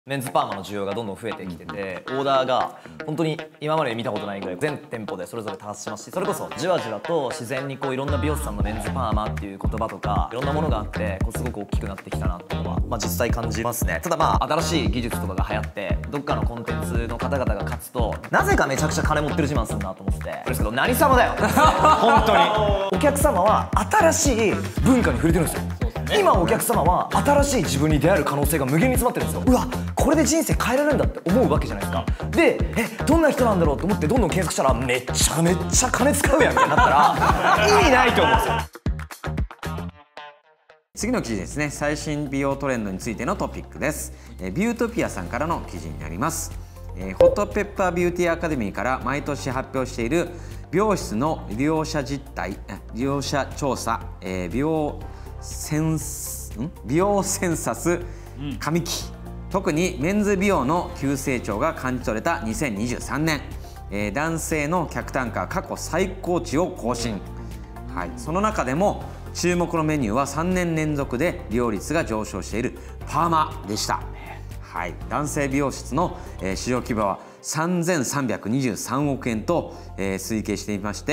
メンズパーマの需要がどんどん増えてきてて、オーダーが本当に今まで見たことないぐらい全店舗でそれぞれ多発しますし、それこそじわじわと自然にこういろんな美容師さんのメンズパーマっていう言葉とかいろんなものがあってこうすごく大きくなってきたなっていうのは、実際感じますね。ただ新しい技術とかが流行ってどっかのコンテンツの方々が勝つとなぜかめちゃくちゃ金持ってる自慢するなと思ってて、ですけど何様だよ本当にお客様は新しい文化に触れてるんですよ。今お客様は新しい自分に出会える可能性が無限に詰まってるんですよ。うわ、これで人生変えられるんだって思うわけじゃないですか。で、どんな人なんだろうと思ってどんどん検索したらめっちゃ金使うやんみたいになったら意味ないと思うんですよ。 次の記事ですね。最新美容トレンドについてのトピックです。ビュートピアさんからの記事になります。ホットペッパービューティーアカデミーから毎年発表している美容室の利用者調査、美容センサス上期、特にメンズ美容の急成長が感じ取れた2023年、男性の客単価過去最高値を更新、その中でも注目のメニューは3年連続で利用率が上昇しているパーマでした。男性美容室の市場規模は3323億円と推計していまして、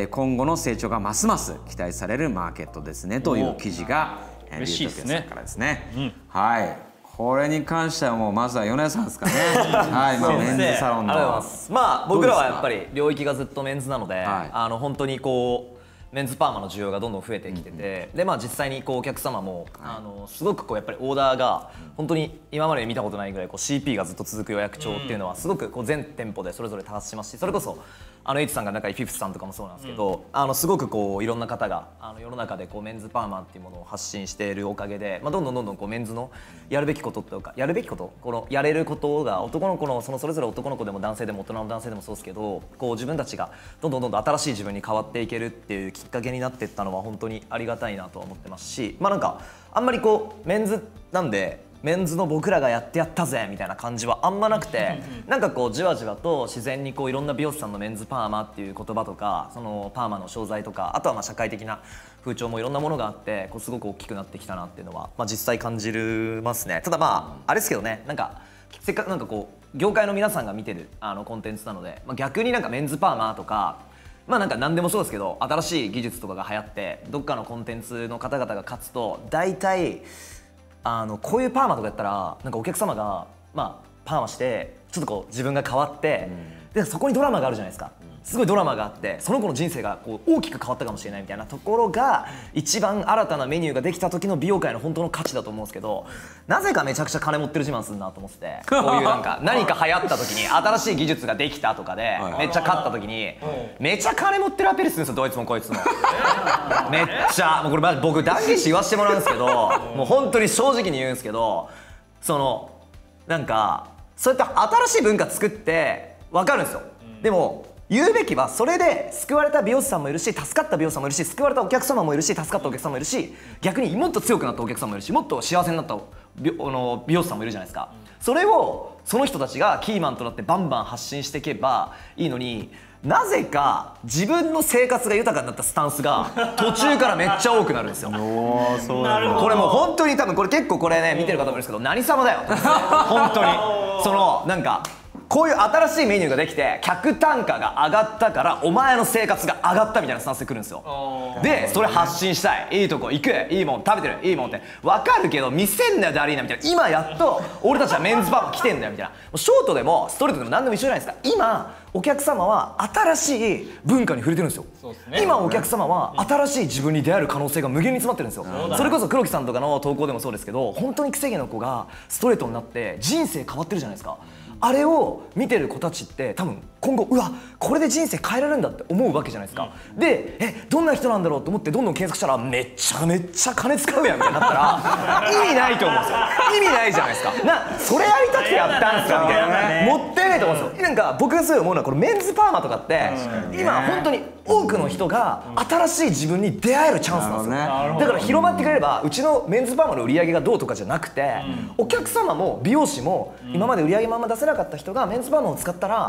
今後の成長がますます期待されるマーケットですねという記事がビュートピアさんからですね。これに関してはもうまずは米谷さんですかね。メンズサロンの。ありがとうございます。 僕らはやっぱり領域がずっとメンズなので、本当にこうメンズパーマの需要がどんどん増えてきてて、で実際にこうお客様もすごくこうやっぱりオーダーが本当に今まで見たことないぐらいこう CP がずっと続く予約帳っていうのはすごくこう全店舗でそれぞれ多発しますし、それこそエイチさんが仲いいフィフスさんとかもそうなんですけど、すごくこういろんな方が世の中でこうメンズパーマっていうものを発信しているおかげで、どんどんこうメンズのやるべきこととかこのやれることが男の子のそれぞれ男の子でも男性でも大人の男性でもそうですけど、こう自分たちがどんどん新しい自分に変わっていけるっていうきっかけになっていったのは本当にありがたいなとは思ってますし、なんかあんまりこうメンズなんでメンズの僕らがやってやったぜみたいな感じはあんまなくて、なんかこうじわじわと自然にこういろんな美容師さんのメンズパーマっていう言葉とかそのパーマの商材とか、あとは社会的な風潮もいろんなものがあってこうすごく大きくなってきたなっていうのは実際感じますね。ただあれですけどね、なんかせっかくなんかこう業界の皆さんが見てるコンテンツなので、逆になんかメンズパーマとかなんか何でもそうですけど新しい技術とかが流行ってどっかのコンテンツの方々が勝つと大体こういうパーマとかやったらなんかお客様がパーマしてちょっとこう自分が変わって、でそこにドラマがあるじゃないですか。すごいドラマがあってその子の人生がこう大きく変わったかもしれないみたいなところが一番新たなメニューができた時の美容界の本当の価値だと思うんですけど、なぜかめちゃくちゃ金持ってる自慢するなと思ってて、こういうなんか何か流行った時に新しい技術ができたとかでめっちゃ勝った時にめっちゃ金持ってるアピールするんですよ、どいつもこいつも。めっちゃもうこれ僕断言して言わせてもらうんですけど、もう本当に正直に言うんですけど、なんかそうやって新しい文化作って分かるんですよ。でも言うべきはそれで救われた美容師さんもいるし、助かった美容師さんもいるし、救われたお客様もいるし、助かったお客様もいるし、逆にもっと強くなったお客様もいるし、もっと幸せになった美容師さんもいるじゃないですか。それをその人たちがキーマンとなってバンバン発信していけばいいのに、なぜか自分の生活が豊かになったスタンスが途中からめっちゃ多くなるんですよ。これもう本当に多分これ結構これね見てる方もいるんですけど、何様だよ本当になんかこういう新しいメニューができて客単価が上がったからお前の生活が上がったみたいなスタンスで来るんですよ。でそれ発信したい、いいとこ行く、いいもん食べてる、いいもんって分かるけど見せんなよダリーナみたいな、今やっと俺たちはメンズパーマ来てんだよみたいな、ショートでもストレートでも何でも一緒じゃないですか。今お客様は新しい文化に触れてるんですよ。今お客様は新しい自分に出会える可能性が無限に詰まってるんですよ。それこそ黒木さんとかの投稿でもそうですけど、本当にくせ毛の子がストレートになって人生変わってるじゃないですか。あれを見てる子たちって多分今後うわこれで人生変えられるんだって思うわけじゃないですか。でどんな人なんだろうと思ってどんどん検索したらめっちゃ金使うやんみたいになったら意味ないと思うんですよ。意味ないじゃないですか。それやりたくてやったんすかみたいな、もったいないと思うんですよ。なんか僕がすごい思うのはこのメンズパーマとかって今本当に多くの人が新しい自分に出会えるチャンスなんですよ。だから広まってくれればうちのメンズパーマの売り上げがどうとかじゃなくて、お客様も美容師も今まで売り上げまま出せなかった人がメンズパーマを使ったら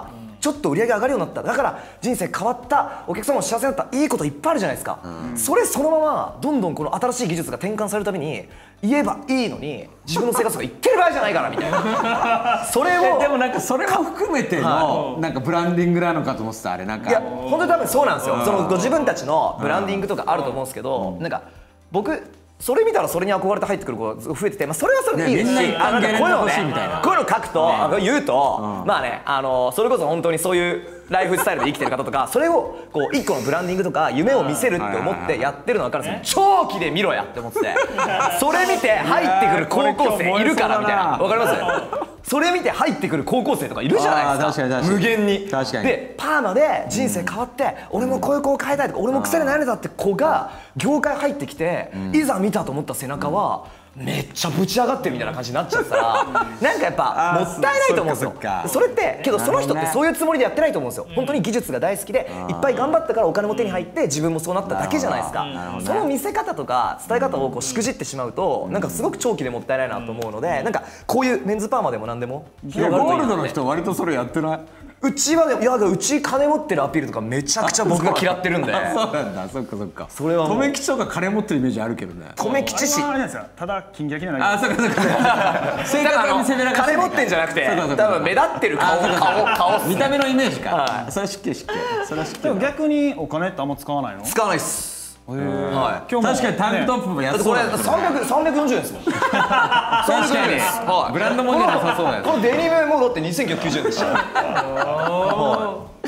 ちょっと売り上げ上がるようになった、だから人生変わった、お客様も幸せになった、いいこといっぱいあるじゃないですか。それそのままどんどんこの新しい技術が転換されるたびに言えばいいのに、自分の生活がいってる場合じゃないからみたいなそれをでもなんかそれも含めてのなんかブランディングなのかと思ってた。あれなんかいや本当に多分そうなんですよ。そのご自分たちのブランディングとかあると思うんですけど、なんか僕それ見たらそれに憧れて入ってくる子が増えてて、まあ、それはそれでいいですし、なんかこういうのね、こういうの書くと、言うと、まあね、それこそ本当にそういうライフスタイルで生きてる方とか、それをこう一個のブランディングとか夢を見せるって思ってやってるの分かるんですよ。長期で見ろやって思ってて、それ見て入ってくる高校生いるからみたいな、分かります？それ見て入ってくる高校生とかいるじゃないですか、無限に。でパーマで人生変わって、俺もこういう子を変えたいとか、俺も癖で悩んでたって子が業界入ってきて、いざ見たと思った背中はめっちゃぶち上がってるみたいな感じになっちゃったら、なんかやっぱもったいないと思うんですよ。それってけどその人ってそういうつもりでやってないと思うんですよ。本当に技術が大好きでいっぱい頑張ったからお金も手に入って自分もそうなっただけじゃないですか。その見せ方とか伝え方をこうしくじってしまうと、なんかすごく長期でもったいないなと思うので、なんかこういうメンズパーマでも何でもゴールドの人割とそれやってない？ うちは、いやうち金持ってるアピールとかめちゃくちゃ僕が嫌ってるんで。 そうなんだ、そっかそっか。 それは留吉とか金持ってるイメージあるけどね。 留吉氏、 あれなんですよ、ただ金ギャキじゃない。 あ、そっかそっか。正確に攻められ金持ってんじゃなくて、多分目立ってる顔見た目のイメージか。それは知ってる知ってる。それは知ってる。 逆にお金ってあんま使わないの？ 使わないっす。 はい。確かにタンクトップも安そうだ。 これ340円ですもん。確かに。ブランドもんじゃなさそうだよ。 このデニムもだって2990円でした。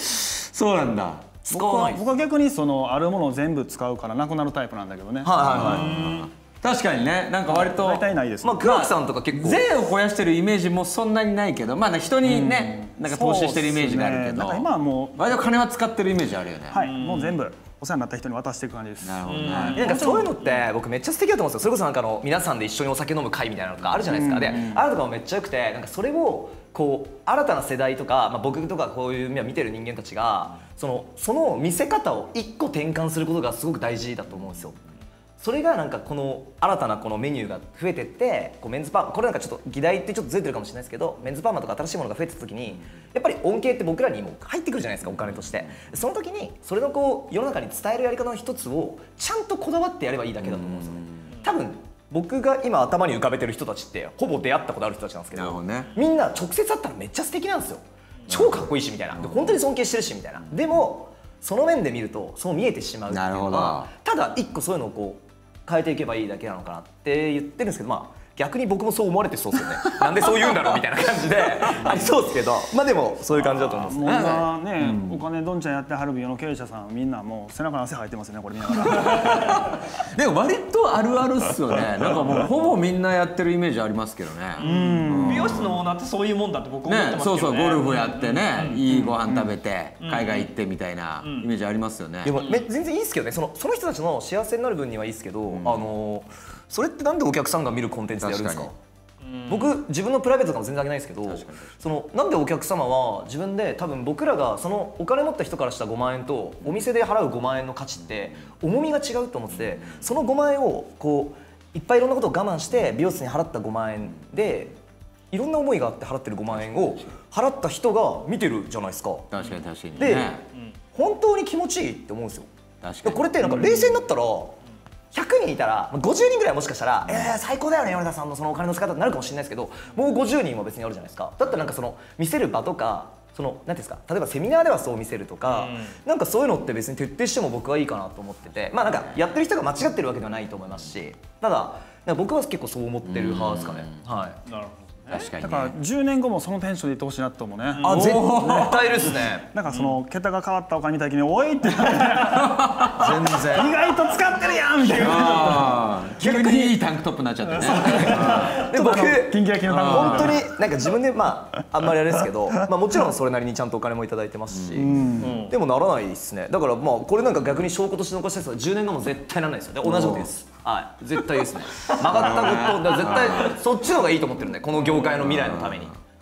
そうなんだ。 僕は逆にそのあるものを全部使うからなくなるタイプなんだけどね。 確かにね、なんか割と大体ないです。 まあ黒木さんとか結構税を肥やしてるイメージもそんなにないけど、まあ人にねなんか投資してるイメージがあるけど、 今はもう割と金は使ってるイメージあるよね。 はい、もう全部お世話になった人に渡していく感じです。 なるほどね。 なんかそういうのって僕めっちゃ素敵だと思うんですよ。それこそなんか皆さんで一緒にお酒飲む会みたいなのとかあるじゃないですか。であれとかもめっちゃ良くて、なんかそれをこう新たな世代とか、まあ、僕とかこういう見てる人間たちがその見せ方を一個転換することがすごく大事だと思うんですよ。それがなんかこの新たなこのメニューが増えてってこうメンズパーマ、これなんかちょっと議題ってちょっとずれてるかもしれないですけど、メンズパーマとか新しいものが増えてた時にやっぱり恩恵って僕らにも入ってくるじゃないですか、お金として。その時にそれのこう世の中に伝えるやり方の一つをちゃんとこだわってやればいいだけだと思うんですよね。多分僕が今頭に浮かべてる人たちってほぼ出会ったことある人たちなんですけど、みんな直接会ったらめっちゃ素敵なんですよ。超かっこいいしみたいな、で本当に尊敬してるしみたいな。でもその面で見るとそう見えてしまうっていうのは、ただ一個そういうのをこう変えていけばいいだけなのかなって言ってるんですけど、まあ逆に僕もそう思われてそうですよね。なんでそう言うんだろうみたいな感じでありそうですけど、まあでもそういう感じだと思うんですね。 もう今ね、お金どんちゃんやってはる美容の経営者さんみんなもう背中に汗入ってますよね、これ見ながら。 でも割とあるあるっすよね。なんかもうほぼみんなやってるイメージありますけどね。 美容室のオーナーってそういうもんだって僕思ってますけどね。 そうそう、ゴルフやってね、いいご飯食べて海外行ってみたいなイメージありますよね。 でも全然いいですけどね、その人たちの幸せになる分にはいいですけど、それってなんでお客さんが見るコンテンツでやるんですか？僕自分のプライベートとかも全然あげないですけど、なんでお客様は自分で多分僕らがそのお金持った人からした5万円とお店で払う5万円の価値って重みが違うと思ってて、その5万円をこういっぱいいろんなことを我慢して美容室に払った5万円でいろんな思いがあって払ってる5万円を払った人が見てるじゃないですか。 確かに確かに。 で本当に気持ちいいって思うんですよ。 確かに。 これってなんか冷静になったら100人いたら50人ぐらいもしかしたら最高だよね米田さんのそのお金の使い方になるかもしれないですけど、もう50人も別にあるじゃないですか。だったらなんかその見せる場とか何ていうんですか、例えばセミナーではそう見せるとか、なんかそういうのって別に徹底しても僕はいいかなと思ってて、まあなんかやってる人が間違ってるわけではないと思いますし、ただ僕は結構そう思ってる派ですかね。はい。なるほど。 確かにね。 だから10年後もそのテンションでいってほしいなと思うね。 あ、絶対ですね。 なんかその桁が変わったお金見た時においって全然意外と使ってるやんみたいな。 急にいいタンクトップになっちゃってね。 で僕キンキラキンのタンクトップ本当になんか自分でまああんまりあれですけど、まあもちろんそれなりにちゃんとお金もいただいてますし、でもならないですね。だからまあこれなんか逆に証拠として残したやつは10年後も絶対ならないですよ。で同じことです。はい、絶対ですね。曲がったことだ絶対そっちの方がいいと思ってるんで、この業界の未来のために。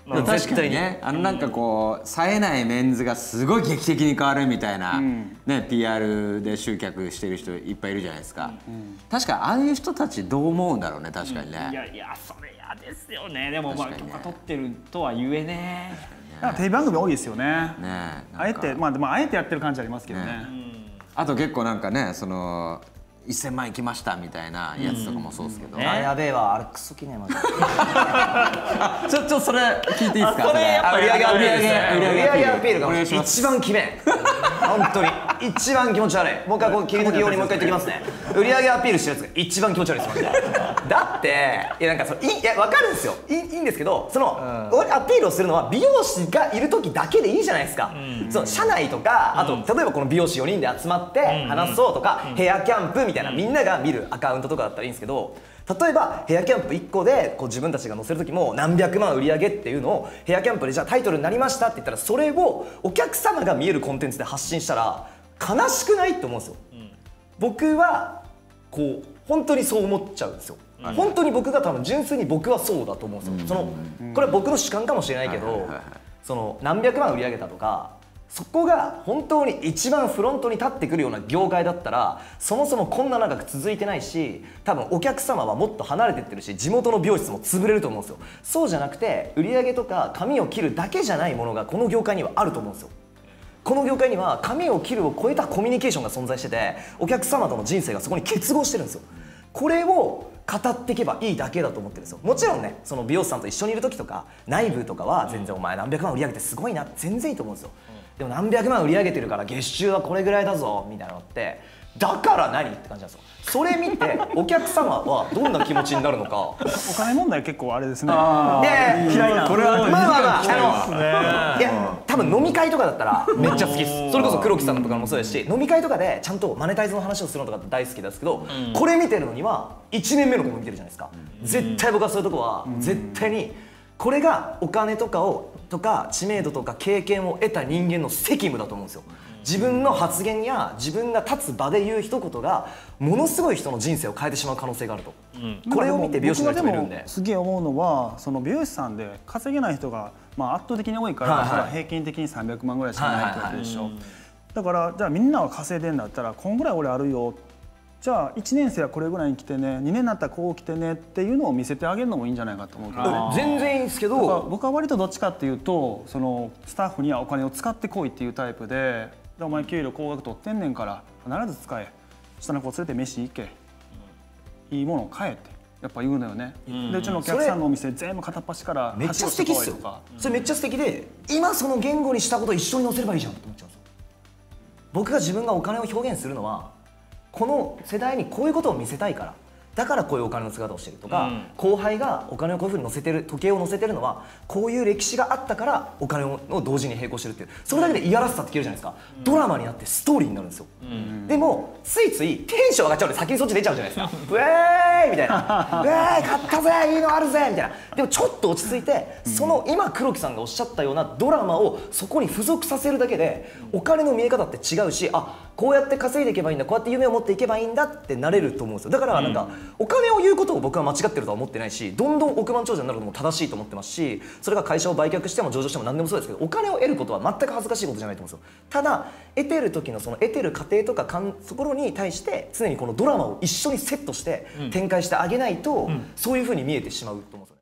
確かにね、なんかこう冴えないメンズがすごい劇的に変わるみたいな、ね、PR で集客してる人いっぱいいるじゃないですか。確かああいう人たちどう思うんだろうね、確かにね。 いやいや、それ嫌ですよね。でもまあ許可取ってるとは言えね。 テレビ番組多いですよね。あえて、 まああえてやってる感じありますけどね。 あと結構なんかね、その1000万いきましたみたいなやつとかもそうですけど、 やべえわ、あれクソきねえまだちょっとそれ聞いていいですか。 それやっぱ売り上げアピールですね。売り上げアピールが一番きめん。本当に一番気持ち悪い。もう一回こう切り抜き用にもう一回言ってきますね。売り上げアピールしてるやつが一番気持ち悪いですマジで。だっていやなんかそのいやわかるんですよ。いいんですけど、そのアピールをするのは美容師がいる時だけでいいじゃないですか。その社内とかあと例えばこの美容師4人で集まって話そうとかヘアキャンプみたいなみんなが見るアカウントとかだったらいいんですけど。例えばヘアキャンプ1個でこう自分たちが載せる時も何百万売り上げっていうのをヘアキャンプでじゃあタイトルになりましたって言ったらそれをお客様が見えるコンテンツで発信したら悲しくないって思うんですよ。僕はこう本当にそう思っちゃうんですよ。本当に僕が多分純粋に僕はそうだと思うんですよ。そのこれは僕の主観かもしれないけどその何百万売り上げたとかそこが本当に一番フロントに立ってくるような業界だったらそもそもこんな長く続いてないし多分お客様はもっと離れてってるし地元の美容室も潰れると思うんですよ。そうじゃなくて売り上げとか髪を切るだけじゃないものがこの業界にはあると思うんですよ。この業界には髪を切るを超えたコミュニケーションが存在しててお客様との人生がそこに結合してるんですよ。これを語っていけばいいだけだと思ってるんですよ。もちろんねその美容師さんと一緒にいる時とか内部とかは全然お前何百万売り上げてすごいな全然いいと思うんですよ。でも何百万売り上げてるから月収はこれぐらいだぞみたいなのってだから何って感じなんですよ。それ見てお客様はどんな気持ちになるのか。 お金問題結構あれですね。 嫌いな。これはまあいや多分飲み会とかだったらめっちゃ好きです。それこそ黒木さんとかもそうですし飲み会とかでちゃんとマネタイズの話をするのとか大好きですけどこれ見てるのには1年目の子も見てるじゃないですか。絶対僕はそういうとこは絶対にこれがお金とか知名度とか経験を得た人間の責務だと思うんですよ。自分の発言や自分が立つ場で言う一言がものすごい人の人生を変えてしまう可能性があると、これを見て美容師の人もいるんで。 僕がでもすげえ思うのはその美容師さんで稼げない人が圧倒的に多いから平均的に300万ぐらいしかないってことでしょ。だからじゃあみんなが稼いでんだったらこんぐらい俺あるよじゃあ1年生はこれぐらいに来てね2年になったらこう来てねっていうのを見せてあげるのもいいんじゃないかと思うけどね。 全然いいんですけど僕は割とどっちかっていうとそのスタッフにはお金を使ってこいっていうタイプでお前給料高額取ってんねんから必ず使え下の子連れて飯行けいいものを買えってやっぱ言うのよね。でうちのお客さんのお店全部片っ端からめっちゃ素敵っすよ。それめっちゃ素敵で今その言語にしたことを一緒に載せればいいじゃんと思っちゃうんですよ。僕が自分がお金を表現するのはこの世代にこういうことを見せたいからだからこういうお金の姿をしてるとか、後輩がお金をこういうふうに載せてる時計を載せてるのはこういう歴史があったからお金を同時に並行してるっていうそれだけでいやらしさって消えるじゃないですか。ドラマになってストーリーになるんですよ。でもついついテンション上がっちゃうんで先にそっち出ちゃうじゃないですか。ウェーイみたいなウェーイ買ったぜいいのあるぜみたいな。でもちょっと落ち着いてその今黒木さんがおっしゃったようなドラマをそこに付属させるだけでお金の見え方って違うしこうやって稼いでいけばいいんだこうやって夢を持っていけばいいんだってなれると思うんですよ。だからなんかお金を言うことを僕は間違ってるとは思ってないしどんどん億万長者になるのも正しいと思ってますしそれが会社を売却しても上場しても何でもそうですけどお金を得ることは全く恥ずかしいことじゃないと思うんですよ。ただ得てる時のその得てる過程とかところに対して常にこのドラマを一緒にセットして展開してあげないとそういうふうに見えてしまうと思うんですよ。